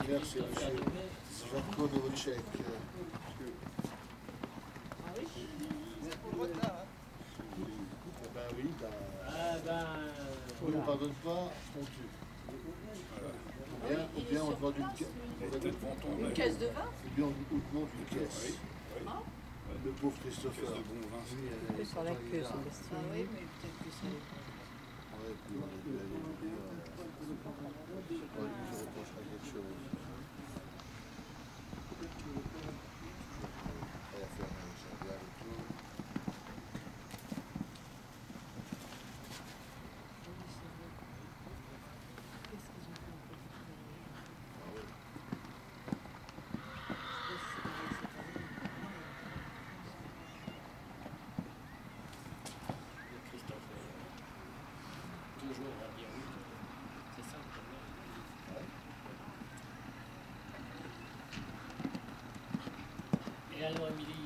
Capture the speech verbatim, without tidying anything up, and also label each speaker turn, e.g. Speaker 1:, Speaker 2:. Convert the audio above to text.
Speaker 1: maire, c'est M. Jean-Claude Novotchek.
Speaker 2: Ah oui?
Speaker 1: Ben oui, ben...
Speaker 2: Ah ben...
Speaker 1: On ne pardonne pas, on tue. Ou bien, ou bien on demande une, ca...
Speaker 3: Une caisse de vin?
Speaker 1: ou bien on demande une caisse.
Speaker 3: Ah,
Speaker 1: Le pauvre Christopher.
Speaker 4: C'est sur la queue, Sébastien.
Speaker 3: ah oui, mais peut-être que ça n'est pas.
Speaker 1: Ouais, puis on est allé lui dire... Euh, je reprocherai quelque chose. Elle a fait un chandelier et tout.
Speaker 2: Toujours à dire oui. C'est ça le problème. Et alors, Émilie,